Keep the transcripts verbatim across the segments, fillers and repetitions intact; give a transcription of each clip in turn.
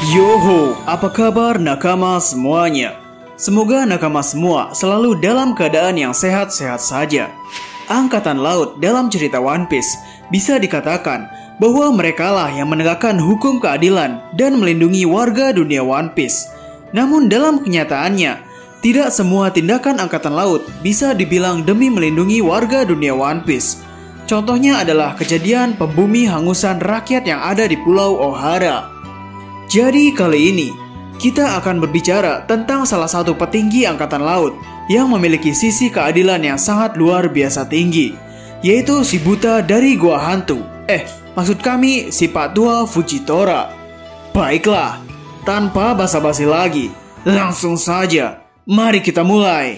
Yoho, apa kabar nakama semuanya? Semoga nakama semua selalu dalam keadaan yang sehat-sehat saja. Angkatan Laut dalam cerita One Piece bisa dikatakan bahwa merekalah yang menegakkan hukum keadilan dan melindungi warga dunia One Piece. Namun dalam kenyataannya, tidak semua tindakan Angkatan Laut bisa dibilang demi melindungi warga dunia One Piece. Contohnya adalah kejadian pembumi hangusan rakyat yang ada di Pulau Ohara. Jadi kali ini, kita akan berbicara tentang salah satu petinggi Angkatan Laut yang memiliki sisi keadilan yang sangat luar biasa tinggi, yaitu si buta dari Gua Hantu. Eh, maksud kami si Pak Tua Fujitora. Baiklah, tanpa basa-basi lagi, langsung saja, mari kita mulai.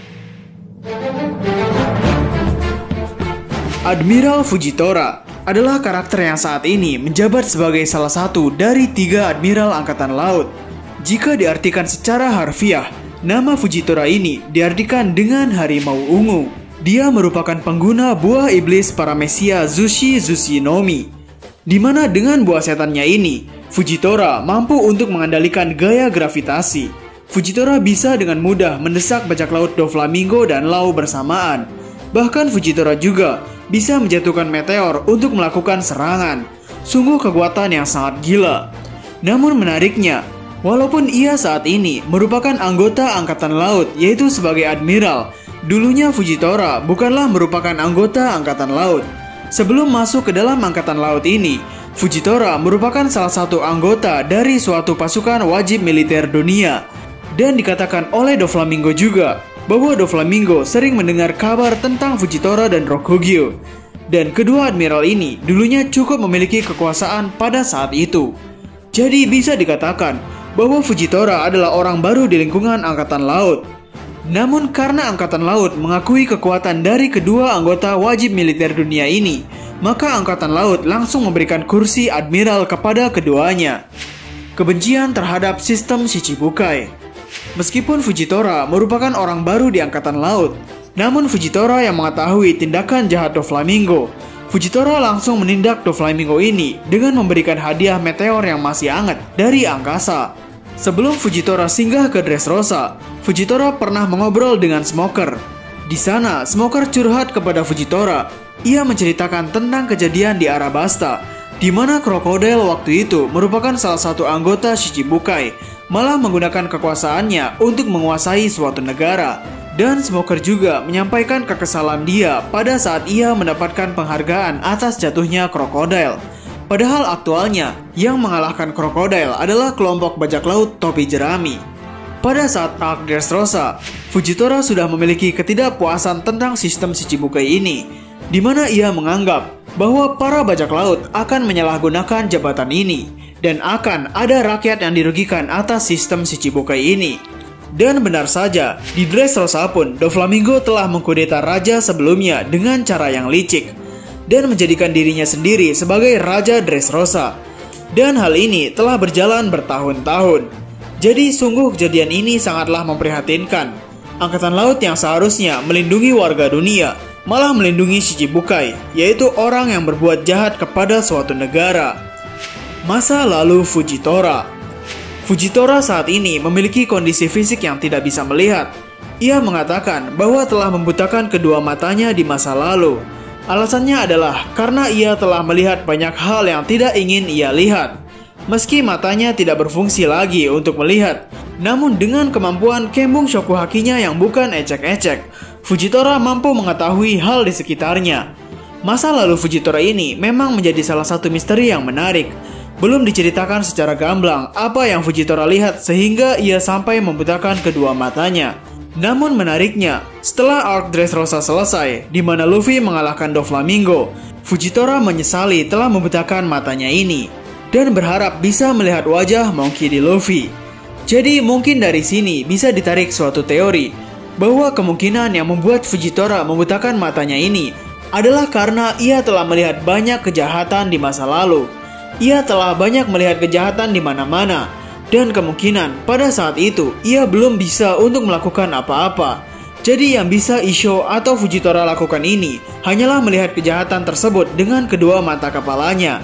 Admiral Fujitora adalah karakter yang saat ini menjabat sebagai salah satu dari tiga Admiral Angkatan Laut. Jika diartikan secara harfiah, nama Fujitora ini diartikan dengan harimau ungu. Dia merupakan pengguna buah iblis Paramecia Zushi Zushinomi, di mana dengan buah setannya ini, Fujitora mampu untuk mengendalikan gaya gravitasi. Fujitora bisa dengan mudah mendesak bajak laut Doflamingo dan Lau bersamaan. Bahkan Fujitora juga bisa menjatuhkan meteor untuk melakukan serangan. Sungguh kekuatan yang sangat gila. Namun menariknya, walaupun ia saat ini merupakan anggota Angkatan Laut yaitu sebagai Admiral, dulunya Fujitora bukanlah merupakan anggota Angkatan Laut. Sebelum masuk ke dalam Angkatan Laut ini, Fujitora merupakan salah satu anggota dari suatu pasukan wajib militer dunia. Dan dikatakan oleh Doflamingo juga bahwa Doflamingo sering mendengar kabar tentang Fujitora dan Rokugyo. Dan kedua admiral ini dulunya cukup memiliki kekuasaan pada saat itu. Jadi bisa dikatakan bahwa Fujitora adalah orang baru di lingkungan Angkatan Laut. Namun karena Angkatan Laut mengakui kekuatan dari kedua anggota wajib militer dunia ini, maka Angkatan Laut langsung memberikan kursi admiral kepada keduanya. Kebencian terhadap sistem Shichibukai. Meskipun Fujitora merupakan orang baru di Angkatan Laut, namun Fujitora yang mengetahui tindakan jahat Doflamingo, Fujitora langsung menindak Doflamingo ini dengan memberikan hadiah meteor yang masih hangat dari angkasa. Sebelum Fujitora singgah ke Dressrosa, Fujitora pernah mengobrol dengan Smoker. Di sana, Smoker curhat kepada Fujitora. Ia menceritakan tentang kejadian di Arabasta, di mana krokodil waktu itu merupakan salah satu anggota Shichibukai, malah menggunakan kekuasaannya untuk menguasai suatu negara. Dan Smoker juga menyampaikan kekesalan dia pada saat ia mendapatkan penghargaan atas jatuhnya krokodil. Padahal aktualnya, yang mengalahkan krokodil adalah kelompok bajak laut topi jerami. Pada saat arc Dressrosa, Fujitora sudah memiliki ketidakpuasan tentang sistem Shichibukai ini, di mana ia menganggap bahwa para bajak laut akan menyalahgunakan jabatan ini, dan akan ada rakyat yang dirugikan atas sistem Shichibukai ini. Dan benar saja, di Dressrosa pun Doflamingo telah mengkudeta raja sebelumnya dengan cara yang licik, dan menjadikan dirinya sendiri sebagai Raja Dressrosa. Dan hal ini telah berjalan bertahun-tahun. Jadi sungguh kejadian ini sangatlah memprihatinkan. Angkatan Laut yang seharusnya melindungi warga dunia, malah melindungi Shichibukai, yaitu orang yang berbuat jahat kepada suatu negara. Masa lalu Fujitora. Fujitora saat ini memiliki kondisi fisik yang tidak bisa melihat. Ia mengatakan bahwa telah membutakan kedua matanya di masa lalu. Alasannya adalah karena ia telah melihat banyak hal yang tidak ingin ia lihat. Meski matanya tidak berfungsi lagi untuk melihat, namun dengan kemampuan Kembung Shokuhakinya yang bukan ecek-ecek, Fujitora mampu mengetahui hal di sekitarnya. Masa lalu Fujitora ini memang menjadi salah satu misteri yang menarik. Belum diceritakan secara gamblang apa yang Fujitora lihat sehingga ia sampai membutakan kedua matanya. Namun menariknya, setelah arc Dressrosa selesai, di mana Luffy mengalahkan Doflamingo, Fujitora menyesali telah membutakan matanya ini, dan berharap bisa melihat wajah Monkey D. Luffy. Jadi mungkin dari sini bisa ditarik suatu teori, bahwa kemungkinan yang membuat Fujitora membutakan matanya ini adalah karena ia telah melihat banyak kejahatan di masa lalu. Ia telah banyak melihat kejahatan di mana-mana, dan kemungkinan pada saat itu ia belum bisa untuk melakukan apa-apa. Jadi yang bisa Issho atau Fujitora lakukan ini hanyalah melihat kejahatan tersebut dengan kedua mata kepalanya.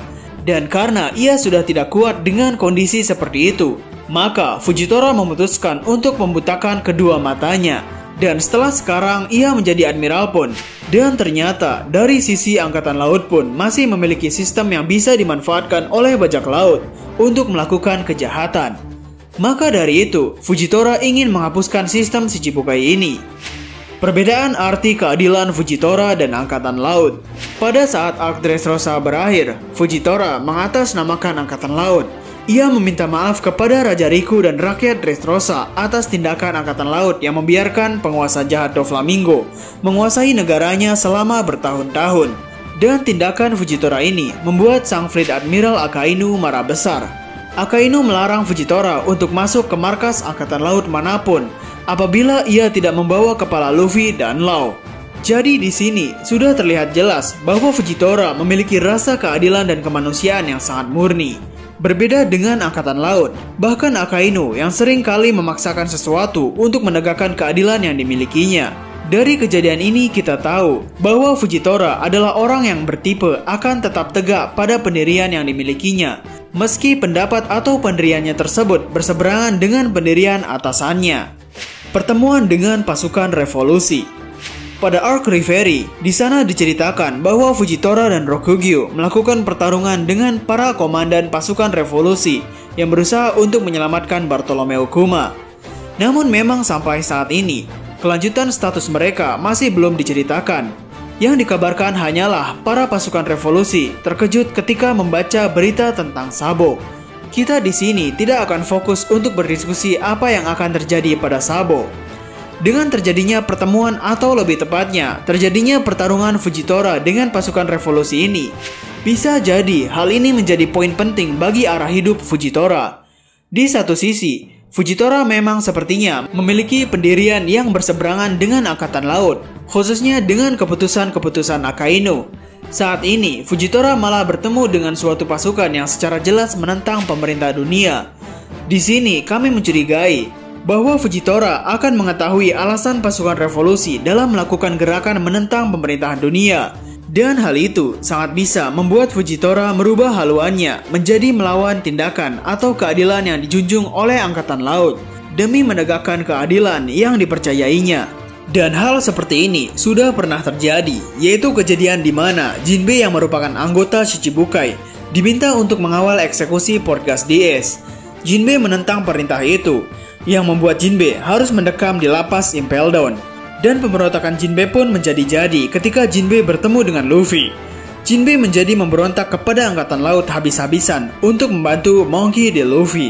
Dan karena ia sudah tidak kuat dengan kondisi seperti itu, maka Fujitora memutuskan untuk membutakan kedua matanya. Dan setelah sekarang ia menjadi admiral pun, dan ternyata dari sisi angkatan laut pun masih memiliki sistem yang bisa dimanfaatkan oleh bajak laut untuk melakukan kejahatan. Maka dari itu, Fujitora ingin menghapuskan sistem Shichibukai ini. Perbedaan arti keadilan Fujitora dan angkatan laut. Pada saat arc Dressrosa berakhir, Fujitora mengatasnamakan angkatan laut. Ia meminta maaf kepada Raja Riku dan rakyat Dressrosa atas tindakan angkatan laut yang membiarkan penguasa jahat Doflamingo menguasai negaranya selama bertahun-tahun. Dan tindakan Fujitora ini membuat sang Fleet Admiral Akainu marah besar. Akainu melarang Fujitora untuk masuk ke markas angkatan laut manapun apabila ia tidak membawa kepala Luffy dan Law. Jadi di sini sudah terlihat jelas bahwa Fujitora memiliki rasa keadilan dan kemanusiaan yang sangat murni. Berbeda dengan angkatan laut, bahkan Akainu yang sering kali memaksakan sesuatu untuk menegakkan keadilan yang dimilikinya. Dari kejadian ini kita tahu bahwa Fujitora adalah orang yang bertipe akan tetap tegak pada pendirian yang dimilikinya, meski pendapat atau pendiriannya tersebut berseberangan dengan pendirian atasannya. Pertemuan dengan pasukan revolusi. Pada arc Reverie, di sana diceritakan bahwa Fujitora dan Rokugyo melakukan pertarungan dengan para komandan pasukan revolusi yang berusaha untuk menyelamatkan Bartolomeo Kuma. Namun memang sampai saat ini, kelanjutan status mereka masih belum diceritakan. Yang dikabarkan hanyalah para pasukan revolusi terkejut ketika membaca berita tentang Sabo. Kita di sini tidak akan fokus untuk berdiskusi apa yang akan terjadi pada Sabo. Dengan terjadinya pertemuan atau lebih tepatnya terjadinya pertarungan Fujitora dengan pasukan revolusi ini, bisa jadi hal ini menjadi poin penting bagi arah hidup Fujitora. Di satu sisi, Fujitora memang sepertinya memiliki pendirian yang berseberangan dengan angkatan laut, khususnya dengan keputusan-keputusan Akainu. Saat ini, Fujitora malah bertemu dengan suatu pasukan yang secara jelas menentang pemerintah dunia. Di sini kami mencurigai bahwa Fujitora akan mengetahui alasan pasukan revolusi dalam melakukan gerakan menentang pemerintahan dunia. Dan hal itu sangat bisa membuat Fujitora merubah haluannya menjadi melawan tindakan atau keadilan yang dijunjung oleh angkatan laut demi menegakkan keadilan yang dipercayainya. Dan hal seperti ini sudah pernah terjadi, yaitu kejadian di mana Jinbe yang merupakan anggota Shichibukai diminta untuk mengawal eksekusi Port Gas D S. Jinbe menentang perintah itu, yang membuat Jinbe harus mendekam di lapas Impel Down. Dan pemberontakan Jinbe pun menjadi-jadi ketika Jinbe bertemu dengan Luffy. Jinbe menjadi memberontak kepada angkatan laut habis-habisan untuk membantu Monkey D. Luffy.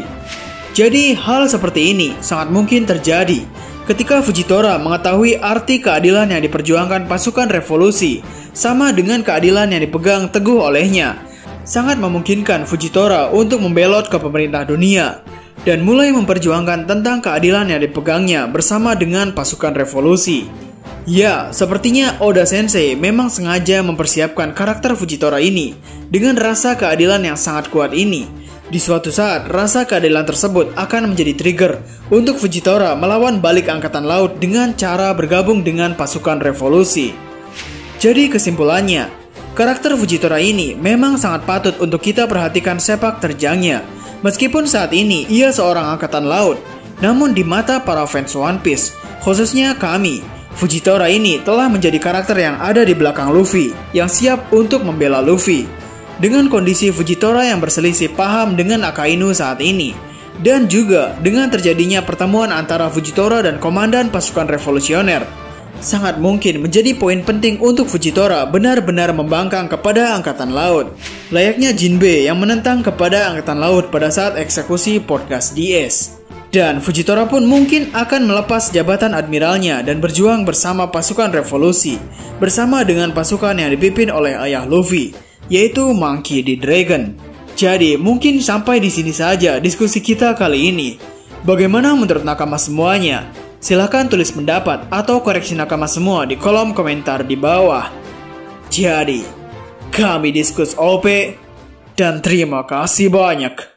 Jadi hal seperti ini sangat mungkin terjadi ketika Fujitora mengetahui arti keadilan yang diperjuangkan pasukan revolusi sama dengan keadilan yang dipegang teguh olehnya. Sangat memungkinkan Fujitora untuk membelot ke pemerintah dunia dan mulai memperjuangkan tentang keadilan yang dipegangnya bersama dengan pasukan revolusi. Ya, sepertinya Oda Sensei memang sengaja mempersiapkan karakter Fujitora ini dengan rasa keadilan yang sangat kuat ini. Di suatu saat, rasa keadilan tersebut akan menjadi trigger untuk Fujitora melawan balik angkatan laut dengan cara bergabung dengan pasukan revolusi. Jadi kesimpulannya, karakter Fujitora ini memang sangat patut untuk kita perhatikan sepak terjangnya. Meskipun saat ini ia seorang angkatan laut, namun di mata para fans One Piece, khususnya kami, Fujitora ini telah menjadi karakter yang ada di belakang Luffy, yang siap untuk membela Luffy. Dengan kondisi Fujitora yang berselisih paham dengan Akainu saat ini, dan juga dengan terjadinya pertemuan antara Fujitora dan komandan pasukan revolusioner, sangat mungkin menjadi poin penting untuk Fujitora benar-benar membangkang kepada angkatan laut, layaknya Jinbe yang menentang kepada angkatan laut pada saat eksekusi Port Gas D S. Dan Fujitora pun mungkin akan melepas jabatan admiralnya dan berjuang bersama pasukan revolusi, bersama dengan pasukan yang dipimpin oleh ayah Luffy, yaitu Monkey D. Dragon. Jadi mungkin sampai di sini saja diskusi kita kali ini. Bagaimana menurut nakama semuanya? Silahkan tulis pendapat atau koreksi nakama semua di kolom komentar di bawah. Jadi, kami Diskus O P, dan terima kasih banyak.